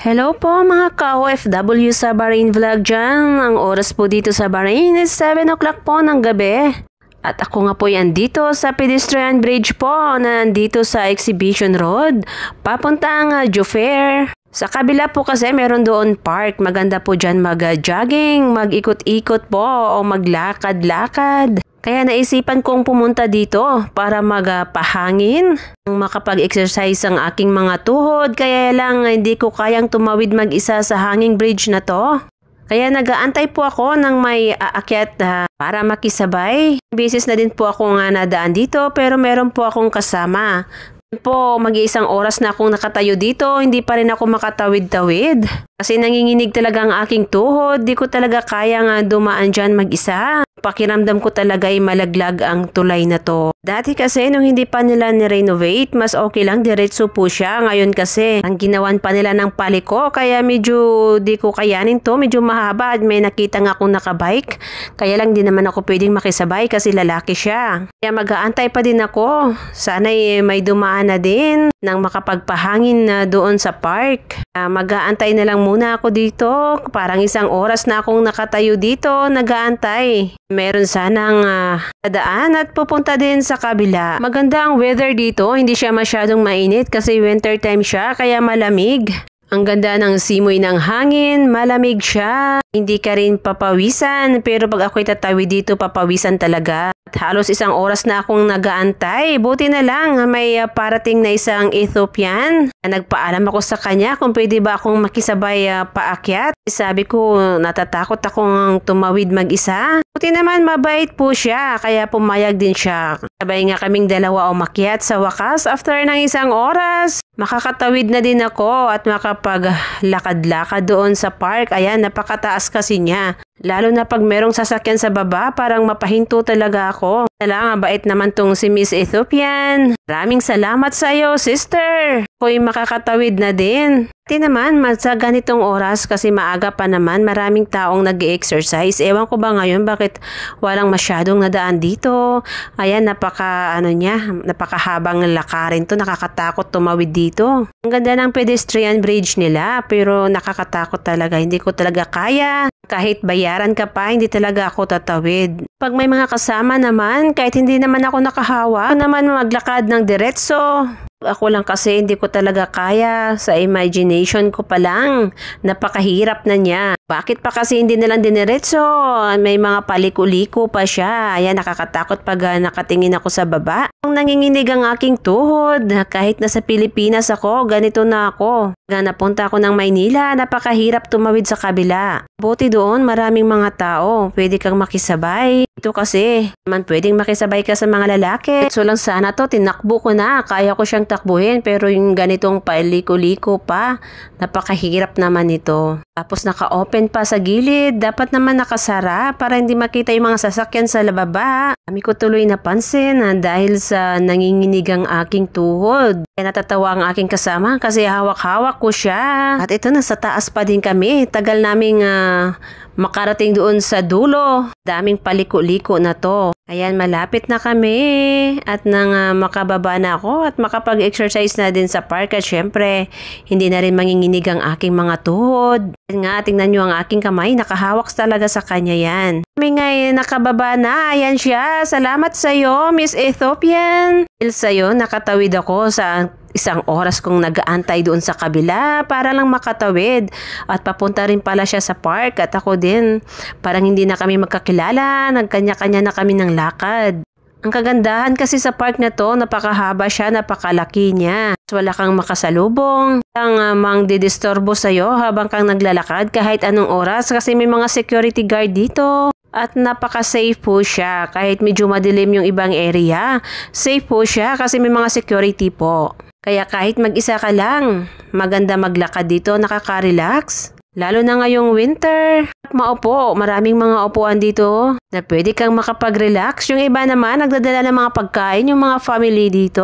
Hello po mga ka-OFW sa Bahrain Vlog dyan. Ang oras po dito sa Bahrain is 7 o'clock po ng gabi. At ako nga po yan dito sa pedestrian bridge po na nandito sa Exhibition Road. Papuntang Jufair. Sa kabila po kasi meron doon park. Maganda po dyan mag-jogging, mag-ikot-ikot po o maglakad-lakad. Kaya naisipan kong pumunta dito para magpahangin, makapag-exercise ang aking mga tuhod, kaya lang hindi ko kayang tumawid mag-isa sa hanging bridge na to. Kaya nag-aantay po ako ng may aakyat para makisabay. Bisis na din po ako nga nadaan dito pero meron po akong kasama. Mag-iisang oras na akong nakatayo dito, hindi pa rin ako makatawid-tawid. Kasi nanginginig talaga ang aking tuhod, di ko talaga kayang dumaan dyan mag-isa. Pakiramdam ko talaga ay malaglag ang tulay na to. Dati kasi nung hindi pa nila ni-renovate, mas okay lang, diretso po siya. Ngayon kasi, ang ginawan pa nila ng paliko, kaya medyo di ko kayanin to, medyo mahaba at may nakita nga akong nakabike. Kaya lang di naman ako pwedeng makisabay kasi lalaki siya. Kaya mag-aantay pa din ako. Sana'y may dumaan na din nang makapagpahangin na doon sa park. Mag-aantay na lang muna ako dito. Parang isang oras na akong nakatayo dito, nag-aantay. Meron sanang dadaan at pupunta din sa kabila. Maganda ang weather dito, hindi siya masyadong mainit kasi winter time siya kaya malamig. Ang ganda ng simoy ng hangin, malamig siya. Hindi ka rin papawisan pero pag ako'y tatawid dito papawisan talaga. At halos isang oras na akong nag-aantay. Buti na lang may parating na isang Ethiopian. Nagpaalam ako sa kanya kung pwede ba akong makisabay paakyat. Sabi ko natatakot akong tumawid mag-isa. Buti naman mabait po siya kaya pumayag din siya. Sabay nga kaming dalawa umakyat sa wakas after ng isang oras. Makakatawid na din ako at makapaglakad-lakad doon sa park. Ayan, napakataas kasi niya. Lalo na pag merong sasakyan sa baba, parang mapahinto talaga ako. Talagang bait naman tong si Miss Ethiopian. Maraming salamat sa iyo, sister. Ako'y makakatawid na din. Di naman, sa ganitong oras kasi maaga pa naman, maraming taong nag-exercise. Ewan ko ba ngayon bakit walang masyadong nadaan dito. Ayan, napakahabang lakarin to. Nakakatakot tumawid dito. Ang ganda ng pedestrian bridge nila pero nakakatakot talaga. Hindi ko talaga kaya. Kahit bayaran ka pa, hindi talaga ako tatawid. Pag may mga kasama naman, kahit hindi naman ako nakahawa, ako naman maglakad ng diretso. Ako lang kasi hindi ko talaga kaya. Sa imagination ko pa lang, napakahirap na niya. Bakit pa kasi hindi nalang diniretso? May mga paliko-liko pa siya. Ayan, nakakatakot pag nakatingin ako sa baba. Ang nanginginig ang aking tuhod. Kahit nasa Pilipinas ako, ganito na ako. Napunta ako ng Maynila, napakahirap tumawid sa kabila. Buti doon, maraming mga tao. Pwede kang makisabay. Ito kasi, man pwedeng makisabay ka sa mga lalaki. So lang sana to, tinakbo ko na. Kaya ko siyang takbuhin. Pero yung ganitong paliko-liko pa, napakahirap naman ito. Tapos naka-open pa sa gilid. Dapat naman nakasara para hindi makita yung mga sasakyan sa lababa. Kami ko tuloy napansin dahil sa nanginginig ang aking tuhod. Kaya natatawa ang aking kasama kasi hawak-hawak ko siya. At ito nasa taas pa din kami. Tagal naming makarating doon sa dulo. Daming paliko-liko na to. Ayan, malapit na kami at nang makababa na ako at makapag-exercise na din sa park at syempre hindi na rin manginginig ang aking mga tuhod. Ayan nga, tingnan nyo ang aking kamay, nakahawak talaga sa kanya yan. Kami nga nakababa na, ayan siya. Salamat sa iyo, Miss Ethiopian. Dahil sa iyo, nakatawid ako sa isang oras kong nag-aantay doon sa kabila para lang makatawid at papunta rin pala siya sa park at ako din. Parang hindi na kami magkakilala, nagkanya-kanya na kami ng lakad. Ang kagandahan kasi sa park na to, napakahaba siya, napakalaki niya. Wala kang makasalubong, ang mangdidisturbo sa'yo habang kang naglalakad kahit anong oras kasi may mga security guard dito. At napaka-safe po siya kahit medyo madilim yung ibang area. Safe po siya kasi may mga security po. Kaya kahit mag-isa ka lang, maganda maglakad dito, nakaka-relax. Lalo na ngayong winter. Maupo, maraming mga upuan dito na pwede kang makapag-relax. Yung iba naman, nagdadala ng mga pagkain, yung mga family dito.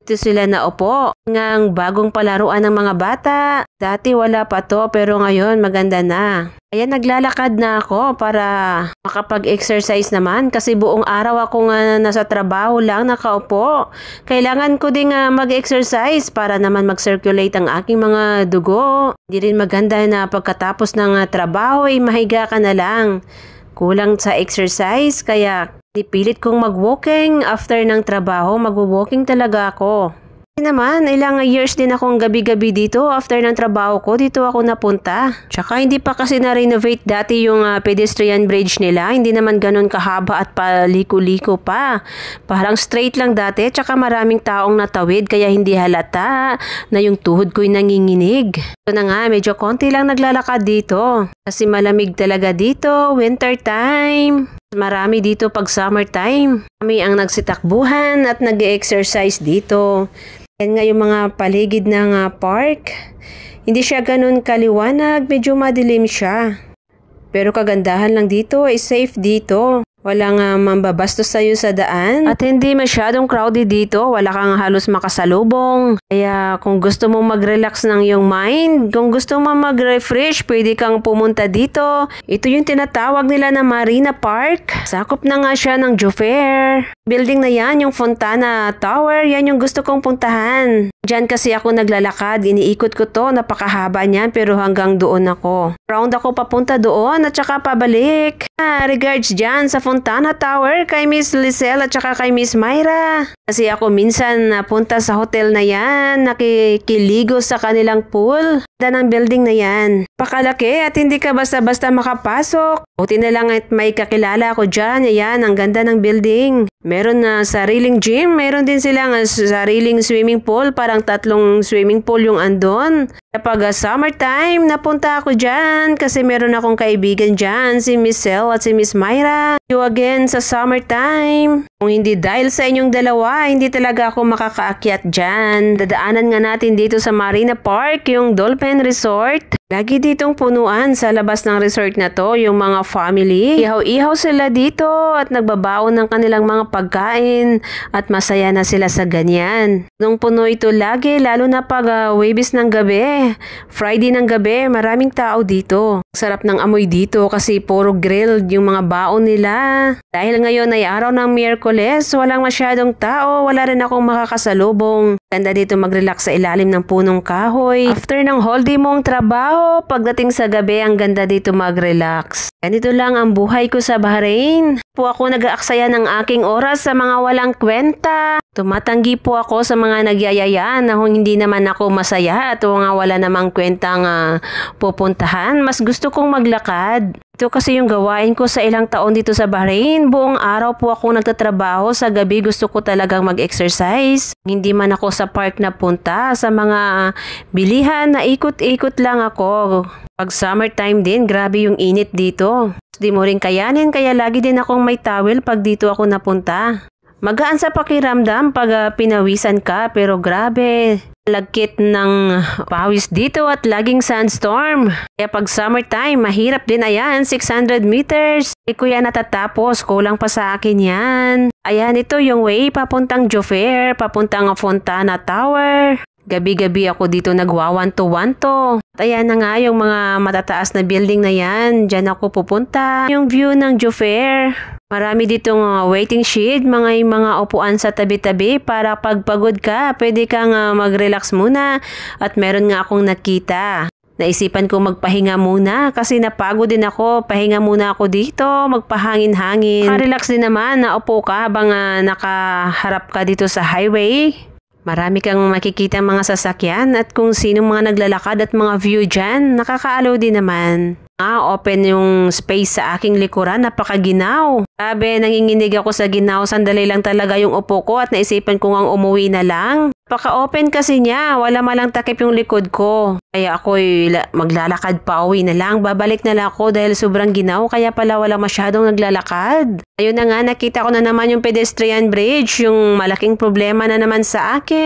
Dito sila naupo. Ngang bagong palaruan ng mga bata. Dati wala pa to pero ngayon maganda na. Ayan, naglalakad na ako para makapag-exercise naman kasi buong araw ako nga nasa trabaho lang nakaupo. Kailangan ko din mag-exercise para naman mag-circulate ang aking mga dugo. Hindi rin maganda na pagkatapos ng trabaho ay mahiga ka na lang. Kulang sa exercise kaya pilit kong mag-walking after ng trabaho. Mag-walking talaga ako. Naman, ilang years din akong gabi-gabi dito after ng trabaho ko, dito ako napunta. Tsaka hindi pa kasi na-renovate dati yung pedestrian bridge nila, hindi naman ganun kahaba at paliko-liko pa. Parang straight lang dati, tsaka maraming taong natawid kaya hindi halata na yung tuhod ko'y nanginginig. Ito na nga, medyo konti lang naglalakad dito. Kasi malamig talaga dito, winter time. Marami dito pag summertime. Kami ang nagsitakbuhan at nag-exercise dito. Yan nga yung mga paligid ng park. Hindi siya ganun kaliwanag, medyo madilim siya. Pero kagandahan lang dito, is safe dito. Walang mambabastos sa'yo sa daan. At hindi masyadong crowded dito. Wala kang halos makasalubong. Kaya kung gusto mong mag-relax ng iyong mind, kung gusto mong mag-refresh, pwede kang pumunta dito. Ito yung tinatawag nila na Marina Park. Sakop na nga siya ng Jofair. Building na yan, yung Fontana Tower, yan yung gusto kong puntahan. Diyan kasi ako naglalakad, iniikot ko to, napakahaba niyan pero hanggang doon ako. Round ako papunta doon at saka pabalik. Regards dyan sa Fontana Tower kay Miss Lizelle at saka kay Miss Myra. Kasi ako minsan napunta sa hotel na yan, nakikiligo sa kanilang pool. Ganda ng building na yan. Pakalaki at hindi ka basta-basta makapasok. Buti na lang at may kakilala ako dyan. Ayan, ang ganda ng building. Meron na sariling gym, meron din silang sariling swimming pool. Parang 3 swimming pool yung andon. Kapag summertime, napunta ako dyan kasi meron akong kaibigan dyan, si Miss Sel at si Miss Myra. You again sa summertime. Kung hindi dahil sa inyong dalawa, hindi talaga ako makakaakyat dyan. Dadaanan nga natin dito sa Marina Park, yung Dolphin Resort. Lagi ditong punuan sa labas ng resort na to, yung mga family. Ihaw-ihaw sila dito at nagbabaon ng kanilang mga pagkain at masaya na sila sa ganyan. Nung puno ito lagi, lalo na pag Huwebes ng gabi, Friday ng gabi, maraming tao dito. Sarap ng amoy dito kasi puro grilled yung mga baon nila. Dahil ngayon ay araw ng Miyerkules, walang masyadong tao, wala rin akong makakasalubong. Ganda dito mag-relax sa ilalim ng punong kahoy. After ng whole day mong trabaho, pagdating sa gabi, ang ganda dito mag-relax. Ganito lang ang buhay ko sa Bahrain. Po ako nag-aaksaya ng aking oras sa mga walang kwenta. Tumatanggi po ako sa mga nagyayaya na kung hindi naman ako masaya at wala namang kwentang pupuntahan. Mas gusto kong maglakad. Ito kasi yung gawain ko sa ilang taon dito sa Bahrain. Buong araw po ako nagtatrabaho. Sa gabi gusto ko talagang mag-exercise. Hindi man ako sa park na punta. Sa mga bilihan na ikot-ikot lang ako. Pag summertime din, grabe yung init dito. Di mo rin kayanin kaya lagi din akong may towel pag dito ako napunta. Magaan sa pakiramdam pag pinawisan ka pero grabe. Lagkit ng pawis dito at laging sandstorm. Kaya pag summertime, mahirap din. Ayan, 600 meters. Hindi ko yan natatapos. Kulang pa sa akin yan. Ayan, ito yung way papuntang Jofair, papuntang Fontana Tower. Gabi-gabi ako dito nagwawanto-wanto. Ayan na nga yung mga matataas na building na yan. Diyan ako pupunta. Yung view ng Jofair. Marami ditong waiting shed, mga upuan sa tabi-tabi para pagpagod ka, pwede kang mag-relax muna. At meron nga akong nakita. Naisipan ko magpahinga muna kasi napagod din ako. Pahinga muna ako dito, magpahangin-hangin. Relax din naman, naupo ka habang nakaharap ka dito sa highway. Marami kang makikita mga sasakyan at kung sino mga naglalakad at mga view dyan, nakakaalaw din naman. Open yung space sa aking likuran, napakaginaw. Sabi, nanginginig ako sa ginaw, sandali lang talaga yung upo ko at naisipan ko ngang umuwi na lang. Napaka-open kasi niya, wala malang takip yung likod ko. Kaya ako'y maglalakad pa uwi na lang, babalik na lang ako dahil sobrang ginaw kaya pala wala masyadong naglalakad. Ayun na nga, nakita ko na naman yung pedestrian bridge, yung malaking problema na naman sa akin.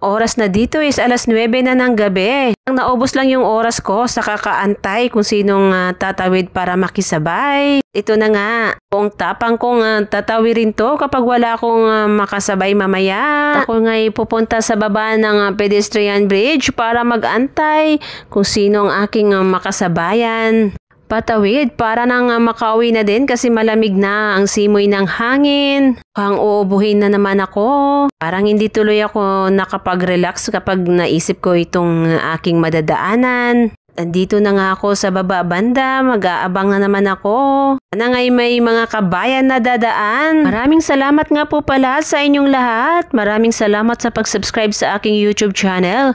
Oras na dito is alas 9 na ng gabi. Naubos lang yung oras ko sa kakaantay kung sinong tatawid para makisabay. Ito na nga, kung tapang kong tatawirin to kapag wala akong makasabay mamaya. Ako nga'y pupunta sa baba ng pedestrian bridge para mag-antay kung sino ang aking makasabayan. Patawid para nang makauwi na din kasi malamig na ang simoy ng hangin. Mukhang uubuhin na naman ako. Parang hindi tuloy ako nakapag-relax kapag naisip ko itong aking madadaanan. Andito na nga ako sa baba banda, mag-aabang na naman ako. Sana nga'y may mga kabayan na dadaan. Maraming salamat nga po pala sa inyong lahat. Maraming salamat sa pag-subscribe sa aking YouTube channel,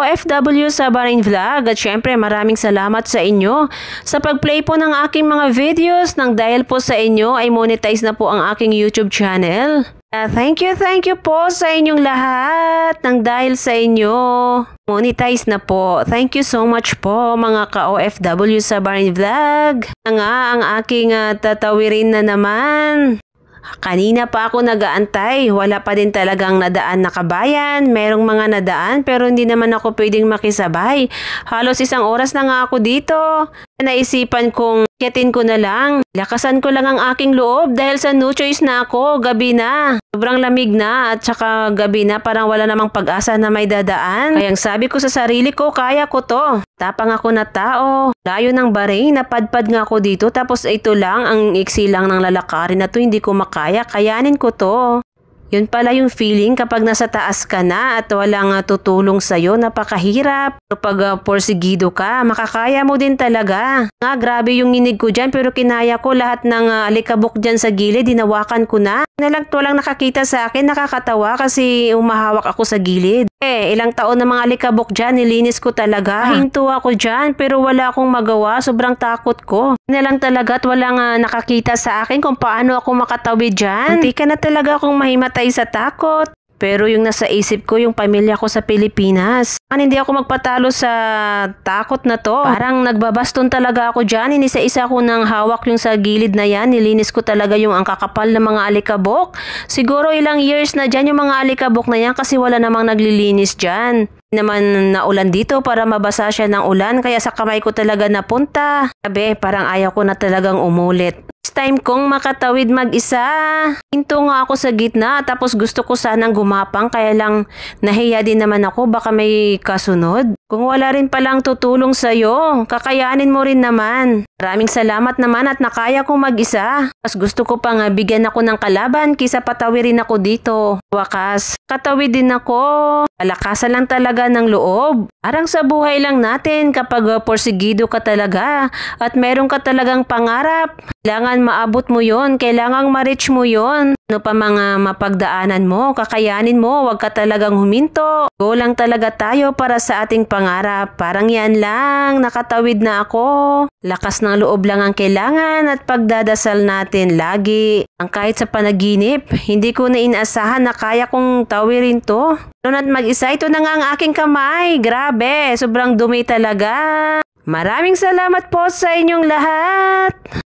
OFW Sabarin Vlog. At syempre maraming salamat sa inyo sa pag-play po ng aking mga videos. Nang dahil po sa inyo ay monetize na po ang aking YouTube channel. Thank you po sa inyong lahat. Nang dahil sa inyo, monetize na po. Thank you so much po mga ka-OFW sa Barin Vlog. Nga ang aking tatawirin na naman. Kanina pa ako nag-aantay. Wala pa din talagang nadaan na kabayan. Merong mga nadaan pero hindi naman ako pwedeng makisabay. Halos 1 oras na nga ako dito. Naisipan kong kiyatin ko na lang. Lakasan ko lang ang aking loob dahil sa no choice na ako. Gabi na. Sobrang lamig na at saka gabi na parang wala namang pag-asa na may dadaan. Kaya sabi ko sa sarili ko, kaya ko to. Tapang ako na tao. Layo ng Bahrain, napadpad nga ako dito tapos ito lang, ang iksi lang ng lalakarin na to, hindi ko makaya. Kayanin ko to. Yun pala yung feeling kapag nasa taas ka na at walang tutulong sa'yo, napakahirap. Pero pag porsigido ka, makakaya mo din talaga. Nga, grabe yung nginig ko dyan pero kinaya ko lahat ng alikabok dyan sa gilid, dinawakan ko na. Walang nakakita sa akin, nakakatawa kasi umahawak ako sa gilid. Ilang taon na mga alikabok dyan, nilinis ko talaga. Hinto ako dyan pero wala akong magawa, sobrang takot ko. Na lang talaga at walang nakakita sa akin kung paano ako makatawid dyan. Hindi ka na talaga akong mahimatay sa takot. Pero yung nasa isip ko, yung pamilya ko sa Pilipinas. Hindi ako magpatalo sa takot na to. Parang nagbabaston talaga ako dyan. Inisa-isa ko ng hawak yung sa gilid na yan. Nilinis ko talaga yung ang kakapal na mga alikabok. Siguro ilang years na dyan yung mga alikabok na yan kasi wala namang naglilinis dyan. Naman naulan dito para mabasa siya ng ulan kaya sa kamay ko talaga napunta. Sabi, parang ayaw ko na talagang umulit. Time kong makatawid mag-isa. Hinto nga ako sa gitna tapos gusto ko sanang gumapang kaya lang nahiya din naman ako baka may kasunod. Kung wala rin palang tutulong sa'yo, kakayanin mo rin naman. Maraming salamat naman at nakaya kong mag-isa. Mas gusto ko pang bigyan ako ng kalaban kisa patawirin ako dito. Wakas, katawid din ako. Palakasan lang talaga ng loob. Parang sa buhay lang natin kapag porsigido ka talaga at meron ka talagang pangarap. Kailangan maabot mo yon, kailangan ma-reach mo yon. Ano pa mga mapagdaanan mo, kakayanin mo, wag ka talagang huminto. Go lang talaga tayo para sa ating pangarap. Parang yan lang, nakatawid na ako. Lakas ng loob lang ang kailangan at pagdadasal natin lagi. Ang kahit sa panaginip, hindi ko na inaasahan na kaya kong tawirin to. At mag-isa, ito na nga ang aking kamay. Grabe, sobrang dumi talaga. Maraming salamat po sa inyong lahat.